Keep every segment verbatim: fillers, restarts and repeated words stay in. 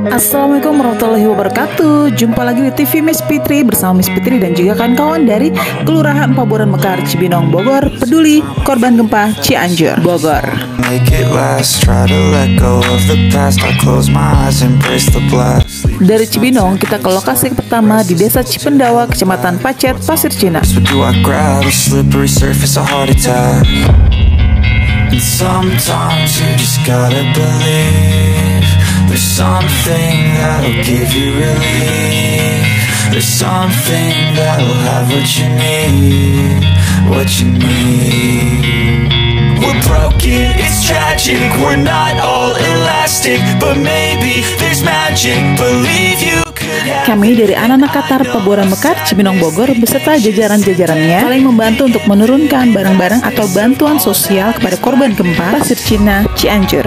Assalamualaikum warahmatullahi wabarakatuh. Jumpa lagi di T V Miss Fitri bersama Miss Fitri dan juga kawan-kawan dari Kelurahan Pabuaran Mekar, Cibinong, Bogor, peduli korban gempa Cianjur, Bogor. Dari Cibinong kita ke lokasi pertama di Desa Cipendawa, Kecamatan Pacet, Pasir Cina. And sometimes you just gotta believe there's something that'll give you relief. There's something that'll have what you need, what you need. We're broken, it's tragic, we're not all elastic, but maybe there's magic, believe you. Kami dari anak-anak Qatar Pabuaran Mekar, Cibinong, Bogor beserta jajaran-jajarannya saling membantu untuk menurunkan barang-barang atau bantuan sosial kepada korban gempa Pasir Cina, Cianjur.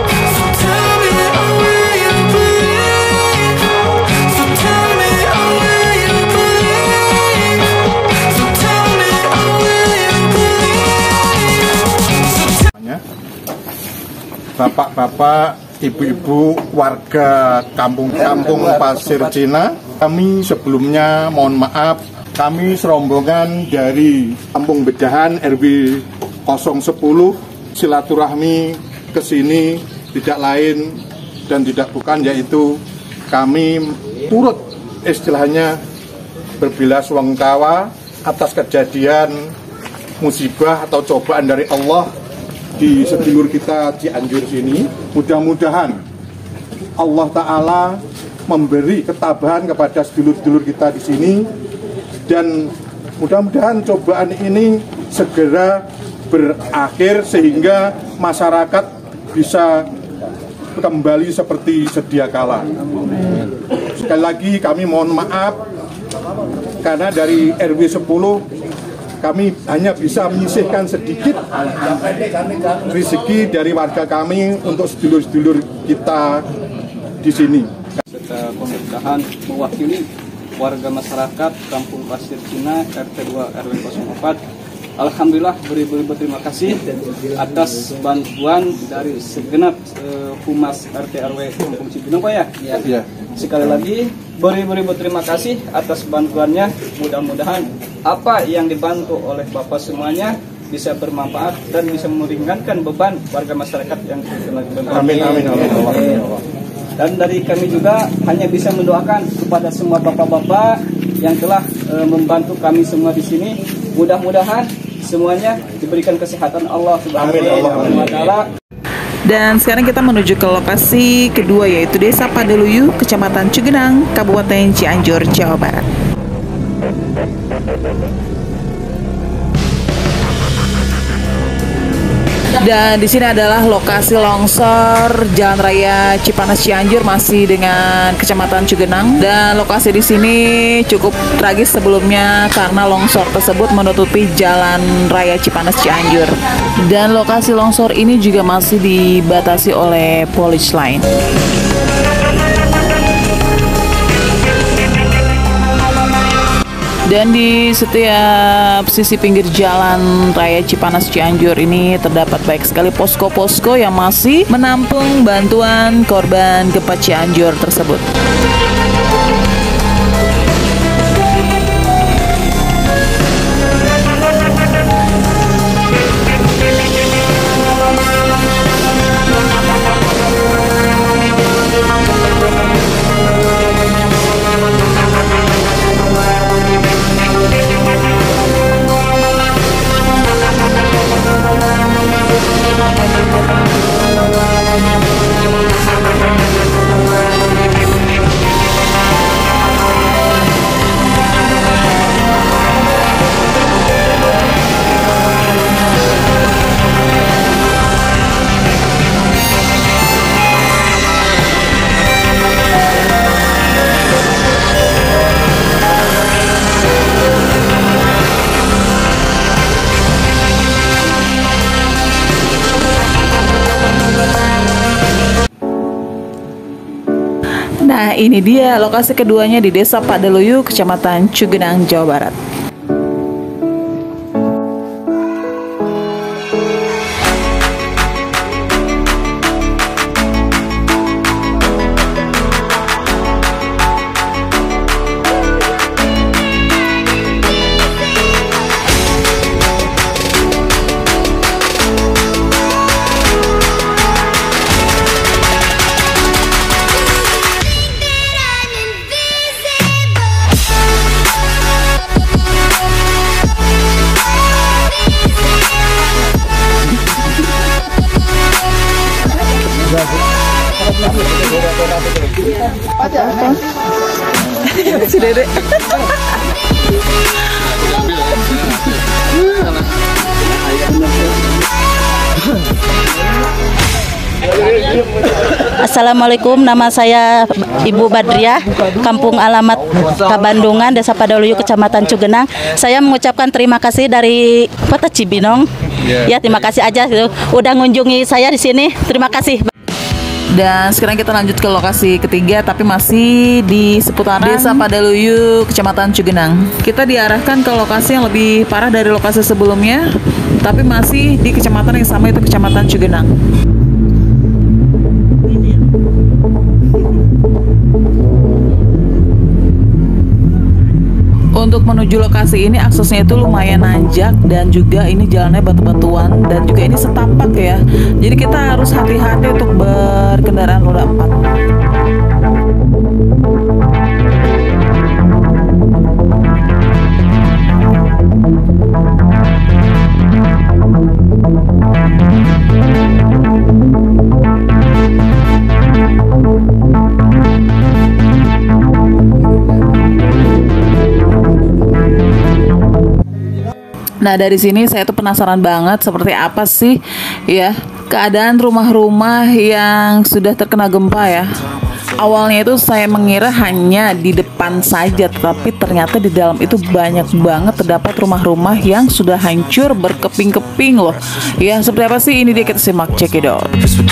Bapak-bapak, ibu-ibu warga kampung-kampung Pasir Cina, kami sebelumnya mohon maaf, kami serombongan dari Kampung Bedahan R W nol sepuluh silaturahmi ke sini tidak lain dan tidak bukan yaitu kami turut istilahnya berbelasungkawa atas kejadian musibah atau cobaan dari Allah di sedulur kita Cianjur sini. Mudah-mudahan Allah Ta'ala memberi ketabahan kepada sedulur-sedulur kita di sini dan mudah-mudahan cobaan ini segera berakhir sehingga masyarakat bisa kembali seperti sedia kala. Sekali lagi kami mohon maaf karena dari R W sepuluh kami hanya bisa menyisihkan sedikit rezeki dari warga kami untuk sedulur-sedulur kita di sini. Serta pemerintahan mewakili warga masyarakat Kampung Pasir Cina R T dua R W nol empat. Alhamdulillah beribu-ribu terima kasih atas bantuan dari segenap uh, Humas R T R W Kampung Cibinong, Pak ya. Ya. Ya. Sekali lagi beribu-ribu terima kasih atas bantuannya. Mudah-mudahan apa yang dibantu oleh Bapak semuanya bisa bermanfaat dan bisa meringankan beban warga masyarakat yang terkena gempa. Amin, amin, amin, amin. Dan dari kami juga hanya bisa mendoakan kepada semua bapak-bapak yang telah e, membantu kami semua di sini. Mudah-mudahan semuanya diberikan kesehatan Allah Subhanahu wa taala. Dan sekarang kita menuju ke lokasi kedua yaitu Desa Padaluyu, Kecamatan Cugenang, Kabupaten Cianjur, Jawa Barat. Dan di sini adalah lokasi longsor Jalan Raya Cipanas Cianjur masih dengan Kecamatan Cugenang. Dan lokasi di sini cukup tragis sebelumnya karena longsor tersebut menutupi Jalan Raya Cipanas Cianjur. Dan lokasi longsor ini juga masih dibatasi oleh police line. Dan di setiap sisi pinggir jalan Raya Cipanas Cianjur ini terdapat baik sekali posko-posko yang masih menampung bantuan korban gempa Cianjur tersebut. Nah, ini dia lokasi keduanya di Desa Padaluyu, Kecamatan Cugenang, Jawa Barat. Si Dede. Assalamualaikum, nama saya Ibu Badriah, kampung alamat Kabandungan, Desa Padaluyu, Kecamatan Cugenang. Saya mengucapkan terima kasih dari Kota Cibinong. Ya, terima kasih aja udah ngunjungi saya di sini. Terima kasih. Dan sekarang kita lanjut ke lokasi ketiga, tapi masih di seputaran Desa Padaluyu, Kecamatan Cugenang. Kita diarahkan ke lokasi yang lebih parah dari lokasi sebelumnya, tapi masih di kecamatan yang sama, itu Kecamatan Cugenang. Untuk menuju lokasi ini aksesnya itu lumayan nanjak dan juga ini jalannya batu-batuan dan juga ini setapak ya. Jadi kita harus hati-hati untuk berkendaraan roda empat. Nah, dari sini saya tuh penasaran banget seperti apa sih ya keadaan rumah-rumah yang sudah terkena gempa ya. Awalnya itu saya mengira hanya di depan saja, tetapi ternyata di dalam itu banyak banget terdapat rumah-rumah yang sudah hancur berkeping-keping loh. Ya, seperti apa sih ini dia, kita simak cekidot.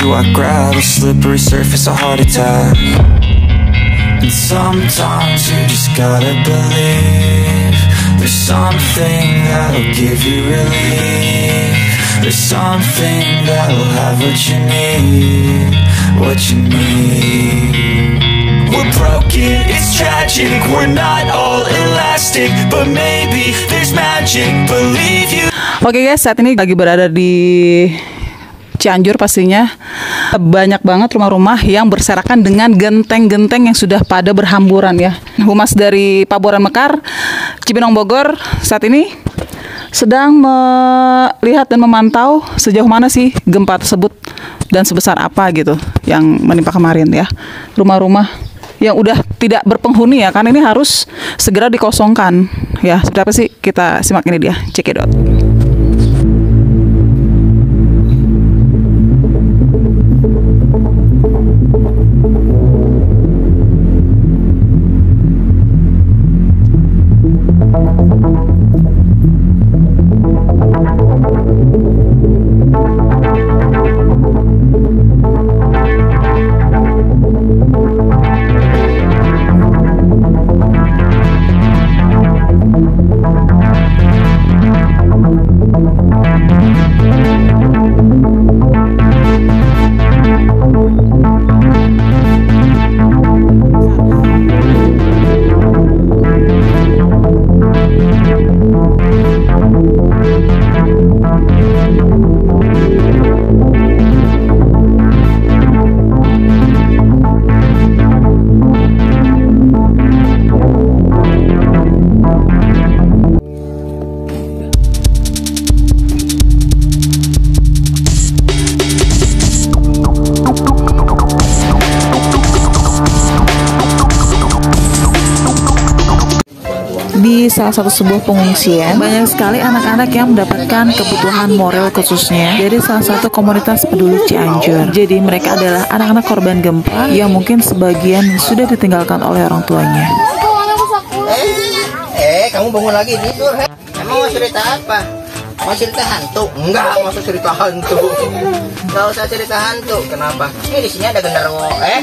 And sometimes you just gotta believe there's something that'll give you relief. There's something that'll have what you need, what you need. We're broken, it's tragic, we're not all elastic, but maybe there's magic, believe you. Oke guys, saat ini lagi berada di Cianjur pastinya. Banyak banget rumah-rumah yang berserakan dengan genteng-genteng yang sudah pada berhamburan ya. Humas dari Pabuaran Mekar, Cibinong Bogor saat ini sedang melihat dan memantau sejauh mana sih gempa tersebut dan sebesar apa gitu yang menimpa kemarin ya. Rumah-rumah yang udah tidak berpenghuni ya, karena ini harus segera dikosongkan ya. Seperti apa sih, kita simak ini dia, cekidot. Di salah satu sebuah pengungsian, banyak sekali anak-anak yang mendapatkan kebutuhan moral khususnya dari salah satu komunitas peduli Cianjur. Jadi mereka adalah anak-anak korban gempa yang mungkin sebagian sudah ditinggalkan oleh orang tuanya. Eh, kamu bangun lagi tidur, he? Emang mau cerita apa? Mau cerita hantu? Enggak, mau cerita hantu. Enggak usah cerita hantu. Kenapa? Ini di sini ada genderuwo, eh?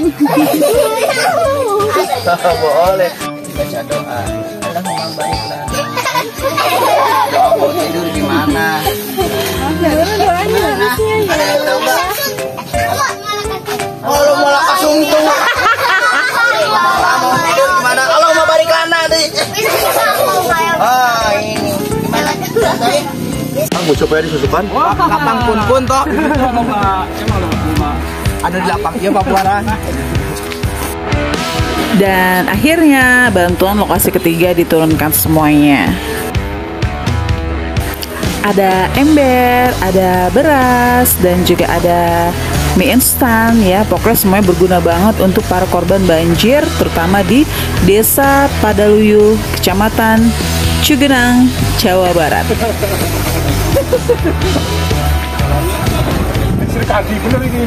Boleh. Baca doa. Allah membaiklah. Doa mau tidur gimana? Gimana? Ada yang tahu nggak? Oh, lu malah kasung tuh. Mau tidur gimana? Allah mau balik lana deh. Ah, ini gimana? Rasain. Mau coba disusukan? Wah, lapang pun pun toh. Ada di lapang ya Pak Buaran. Dan akhirnya bantuan lokasi ketiga diturunkan semuanya. Ada ember, ada beras, dan juga ada mie instan ya. Pokoknya semuanya berguna banget untuk para korban banjir, terutama di Desa Padaluyu, Kecamatan Cugenang, Jawa Barat. Kaki bener ini.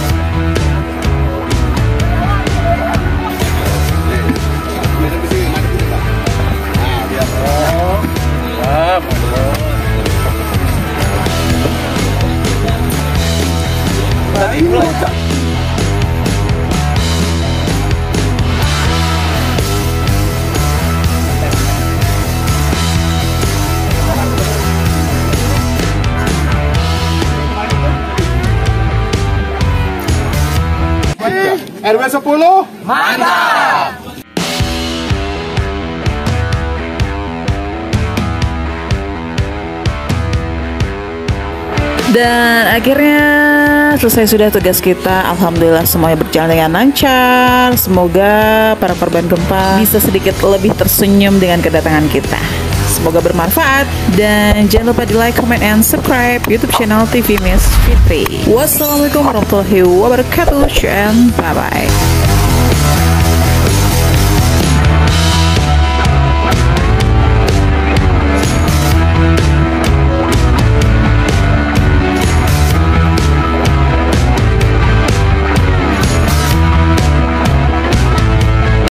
R W sepuluh mantap. Dan akhirnya selesai sudah tugas kita. Alhamdulillah semuanya berjalan dengan lancar. Semoga para korban gempa bisa sedikit lebih tersenyum dengan kedatangan kita. Semoga bermanfaat. Dan jangan lupa di like, comment, and subscribe YouTube channel T V Miss Fitri. Wassalamualaikum warahmatullahi wabarakatuh. And bye-bye.